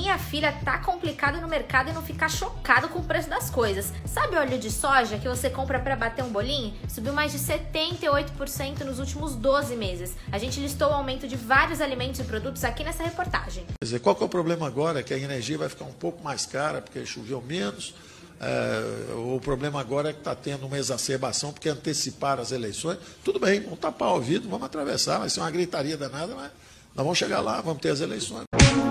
minha filha, tá complicado no mercado e não ficar chocado com o preço das coisas. Sabe o óleo de soja que você compra pra bater um bolinho? Subiu mais de 78% nos últimos 12 meses. A gente listou o aumento de vários alimentos e produtos aqui nessa reportagem. Quer dizer, qual que é o problema agora? Que a energia vai ficar um pouco mais cara porque choveu menos. O problema agora é que está tendo uma exacerbação porque anteciparam as eleições. Tudo bem, vamos tapar o ouvido, vamos atravessar, vai ser uma gritaria danada, mas nós vamos chegar lá, vamos ter as eleições.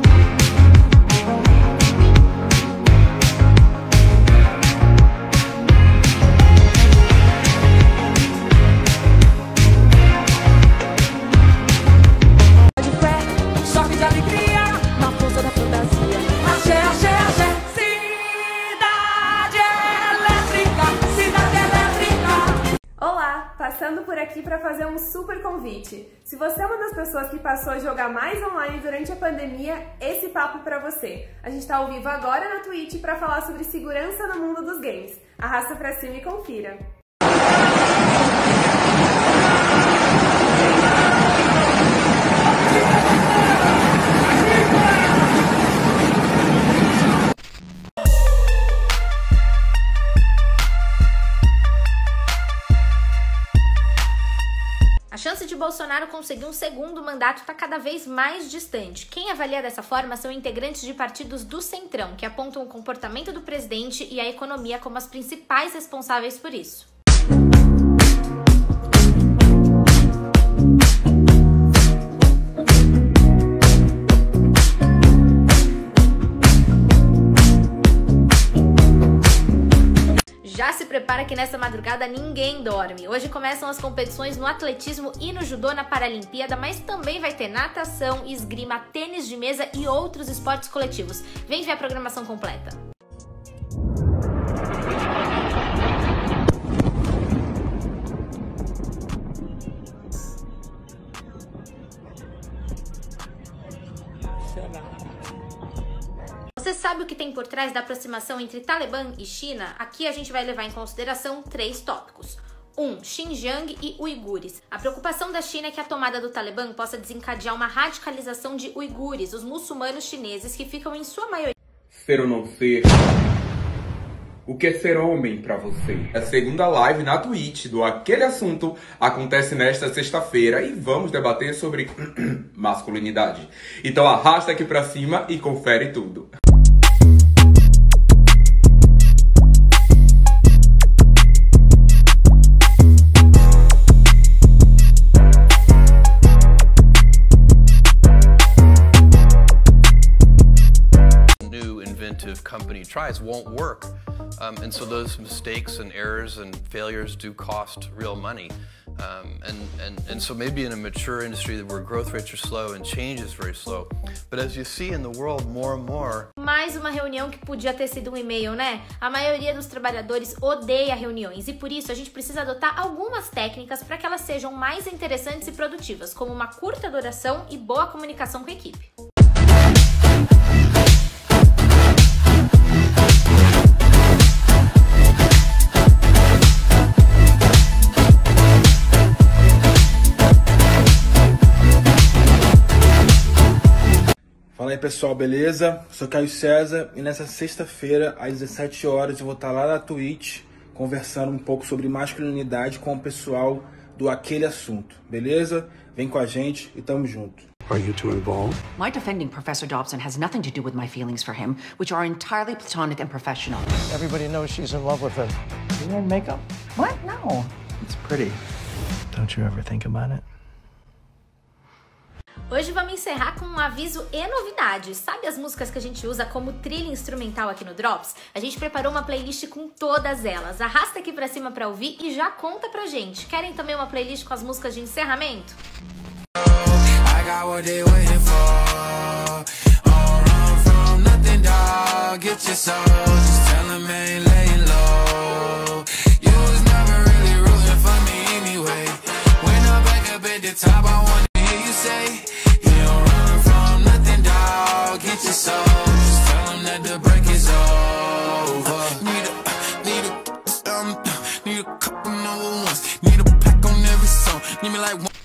Passando por aqui para fazer um super convite. Se você é uma das pessoas que passou a jogar mais online durante a pandemia, esse papo para você. A gente está ao vivo agora na Twitch para falar sobre segurança no mundo dos games. Arrasta para cima e confira. A chance de Bolsonaro conseguir um segundo mandato está cada vez mais distante. Quem avalia dessa forma são integrantes de partidos do Centrão, que apontam o comportamento do presidente e a economia como as principais responsáveis por isso. Já se prepara que nessa madrugada ninguém dorme. Hoje começam as competições no atletismo e no judô na Paralimpíada, mas também vai ter natação, esgrima, tênis de mesa e outros esportes coletivos. Vem ver a programação completa. Você sabe o que tem por trás da aproximação entre Talibã e China? Aqui a gente vai levar em consideração 3 tópicos. 1. Xinjiang e uigures. A preocupação da China é que a tomada do Talibã possa desencadear uma radicalização de uigures, os muçulmanos chineses que ficam em sua maioria... Ser ou não ser? O que é ser homem pra você? A segunda live na Twitch do Aquele Assunto acontece nesta sexta-feira e vamos debater sobre masculinidade. Então arrasta aqui pra cima e confere tudo. Company tries won't work, and so those mistakes and errors and failures do cost real money, and so maybe in a mature industry where growth rates are slow and change is very slow, but as you see in the world more and more. Mais uma reunião que podia ter sido um e-mail, né? A maioria dos trabalhadores odeia reuniões e por isso a gente precisa adotar algumas técnicas para que elas sejam mais interessantes e produtivas, como uma curta duração e boa comunicação com a equipe. Fala aí pessoal, beleza? Sou Caio César e nessa sexta-feira, às 17 horas, eu vou estar lá na Twitch conversando um pouco sobre masculinidade com o pessoal do Aquele Assunto, beleza? Vem com a gente e tamo junto. Are you two involved? My defending Professor Dobson has nothing to do with my feelings for him, which are entirely platonic and professional. Everybody knows she's in love with him. You wearing makeup? What? No. It's pretty. Don't you ever think about it? Hoje vamos encerrar com um aviso e novidades. Sabe as músicas que a gente usa como trilha instrumental aqui no Drops? A gente preparou uma playlist com todas elas. Arrasta aqui pra cima pra ouvir e já conta pra gente. Querem também uma playlist com as músicas de encerramento? Need a couple number ones. Need a pack on every song. Need me like one.